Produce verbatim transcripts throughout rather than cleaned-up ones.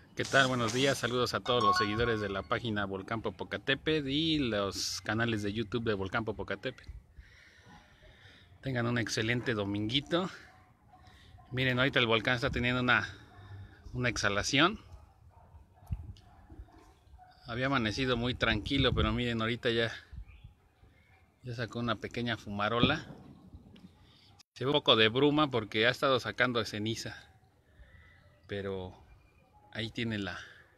¿Qué tal? Buenos días, saludos a todos los seguidores de la página Volcán Popocatépetl y los canales de YouTube de Volcán Popocatépetl. Tengan un excelente dominguito. Miren, ahorita el volcán está teniendo una, una exhalación. Había amanecido muy tranquilo, pero miren, ahorita ya, ya sacó una pequeña fumarola. Se ve un poco de bruma porque ha estado sacando ceniza, pero ahí tiene la,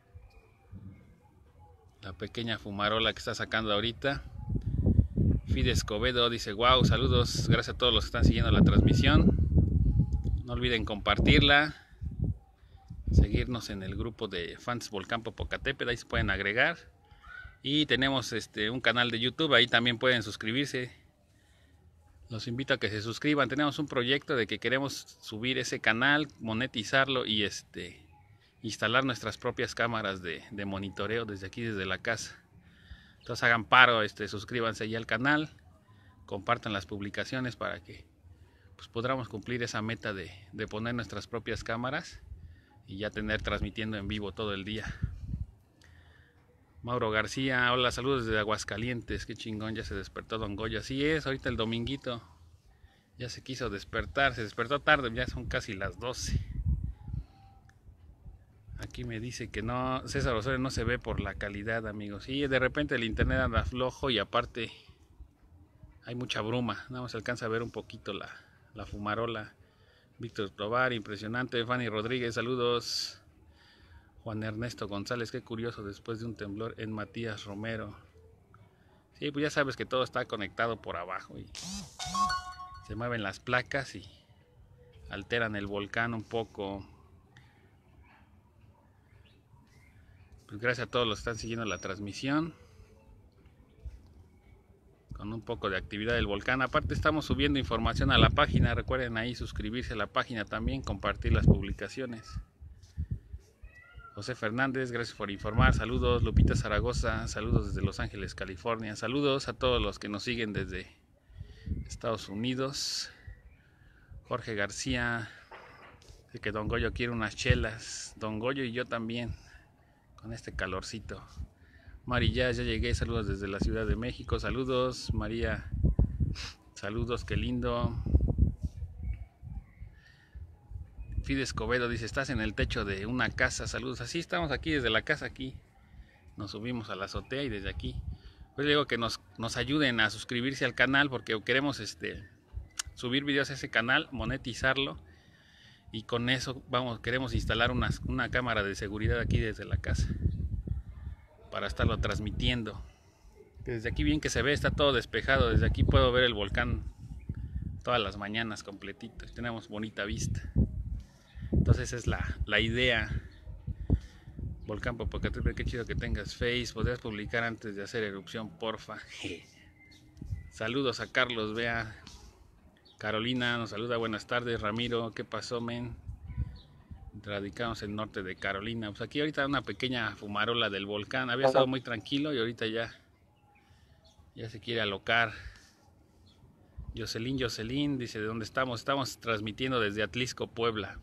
la pequeña fumarola que está sacando ahorita. Fide Escobedo dice: wow, saludos, gracias a todos los que están siguiendo la transmisión. No olviden compartirla, seguirnos en el grupo de fans Volcán Popocatépetl, ahí se pueden agregar. Y tenemos este un canal de YouTube, ahí también pueden suscribirse. Los invito a que se suscriban. Tenemos un proyecto de que queremos subir ese canal, monetizarlo y este instalar nuestras propias cámaras de, de monitoreo desde aquí, desde la casa. Entonces hagan paro, este, suscríbanse ya al canal, compartan las publicaciones para que pues, podamos cumplir esa meta de, de poner nuestras propias cámaras y ya tener transmitiendo en vivo todo el día. Mauro García, hola, saludos desde Aguascalientes, qué chingón, ya se despertó Don Goyo. Así es, ahorita el dominguito ya se quiso despertar, se despertó tarde, ya son casi las doce. Aquí me dice que no, César Osorio no se ve por la calidad, amigos. Sí, de repente el internet anda flojo y aparte hay mucha bruma, nada más se alcanza a ver un poquito la, la fumarola. Víctor Tobar, impresionante. Fanny Rodríguez, saludos. Juan Ernesto González, qué curioso, después de un temblor en Matías Romero. Sí, pues ya sabes que todo está conectado por abajo y se mueven las placas y alteran el volcán un poco. Pues gracias a todos los que están siguiendo la transmisión con un poco de actividad del volcán. Aparte estamos subiendo información a la página, recuerden ahí suscribirse a la página también, compartir las publicaciones. José Fernández, gracias por informar, saludos. Lupita Zaragoza, saludos desde Los Ángeles, California. Saludos a todos los que nos siguen desde Estados Unidos. Jorge García, dice que Don Goyo quiere unas chelas. Don Goyo y yo también, con este calorcito. Mari, ya, ya llegué, saludos desde la Ciudad de México. Saludos, María, saludos, qué lindo. Fide Escobedo dice: estás en el techo de una casa, saludos. Así estamos aquí desde la casa, aquí nos subimos a la azotea y desde aquí pues digo que nos, nos ayuden a suscribirse al canal porque queremos este subir videos a ese canal, monetizarlo y con eso vamos queremos instalar una, una cámara de seguridad aquí desde la casa para estarlo transmitiendo. Desde aquí bien que se ve, está todo despejado, desde aquí puedo ver el volcán todas las mañanas completito, tenemos bonita vista. Entonces esa es la, la idea. Volcán Popocatépetl, qué chido que tengas Face. Podrías publicar antes de hacer erupción, porfa. Saludos a Carlos Bea. Carolina nos saluda, buenas tardes. Ramiro, ¿qué pasó, men? Radicamos en el norte de Carolina. Pues aquí ahorita una pequeña fumarola del volcán. Había estado muy tranquilo y ahorita ya, ya se quiere alocar. Jocelyn, Jocelyn dice: ¿de dónde estamos? Estamos transmitiendo desde Atlisco, Puebla.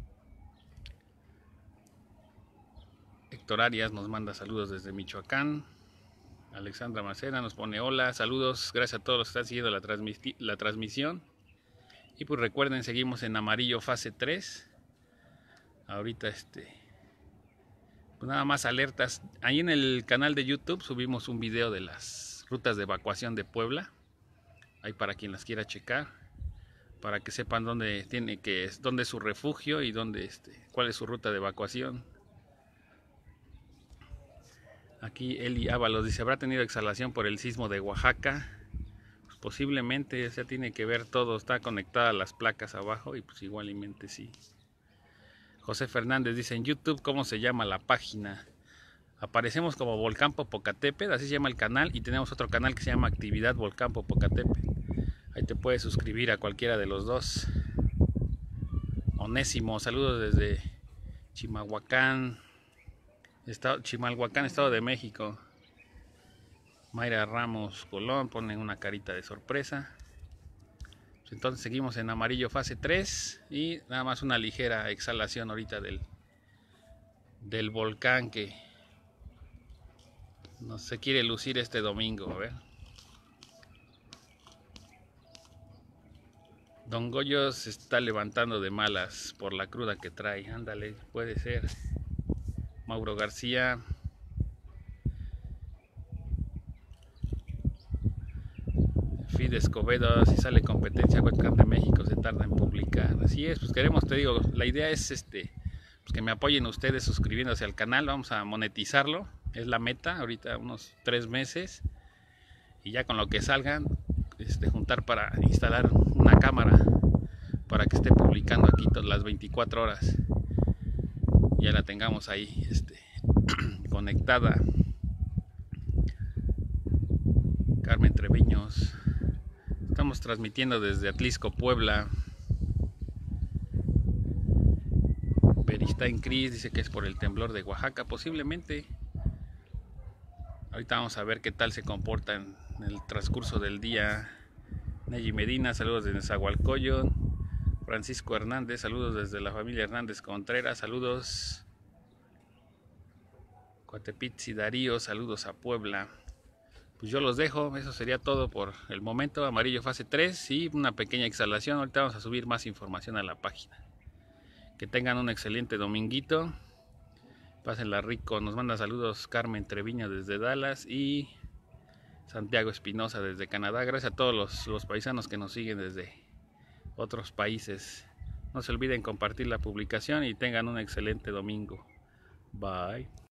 Héctor Arias nos manda saludos desde Michoacán. Alexandra Macena nos pone hola, saludos, gracias a todos los que están siguiendo la, transmisi la transmisión. Y pues recuerden, seguimos en amarillo fase tres. Ahorita este, pues nada más alertas. Ahí en el canal de YouTube subimos un video de las rutas de evacuación de Puebla. Ahí para quien las quiera checar, para que sepan dónde tiene que, dónde es su refugio y dónde este, cuál es su ruta de evacuación. Aquí Eli Ábalos dice: ¿habrá tenido exhalación por el sismo de Oaxaca? Pues posiblemente, o sea, tiene que ver todo, está conectada a las placas abajo y pues igualmente sí. José Fernández dice: en YouTube, ¿cómo se llama la página? Aparecemos como Volcán Popocatépetl, así se llama el canal, y tenemos otro canal que se llama Actividad Volcán Popocatépetl. Ahí te puedes suscribir a cualquiera de los dos. Onésimo, saludos desde Chimalhuacán. Estado, Chimalhuacán, Estado de México. Mayra Ramos Colón pone una carita de sorpresa. Entonces seguimos en amarillo fase tres y nada más una ligera exhalación ahorita del, del volcán que no se quiere lucir este domingo. A ver. Don Goyo se está levantando de malas por la cruda que trae. Ándale, puede ser. Mauro García. Fide Escobedo, si sale competencia webcam de México se tarda en publicar. Así es, pues queremos, te digo, la idea es este, pues que me apoyen ustedes suscribiéndose al canal. Vamos a monetizarlo, es la meta, ahorita unos tres meses. Y ya con lo que salgan, este, juntar para instalar una cámara para que esté publicando aquí todas las veinticuatro horas. Ya la tengamos ahí este, conectada. Carmen Treviños. Estamos transmitiendo desde Atlisco, Puebla. Beristain Cris dice que es por el temblor de Oaxaca, posiblemente. Ahorita vamos a ver qué tal se comporta en el transcurso del día. Neji Medina, saludos desde Nezahualcóyotl. Francisco Hernández, saludos desde la familia Hernández Contreras, saludos. Coatepitzi Darío, saludos a Puebla. Pues yo los dejo, eso sería todo por el momento. Amarillo fase tres y una pequeña exhalación. Ahorita vamos a subir más información a la página. Que tengan un excelente dominguito. Pásenla rico. Nos manda saludos Carmen Treviño desde Dallas y Santiago Espinosa desde Canadá. Gracias a todos los, los paisanos que nos siguen desde otros países. No se olviden compartir la publicación y tengan un excelente domingo. Bye.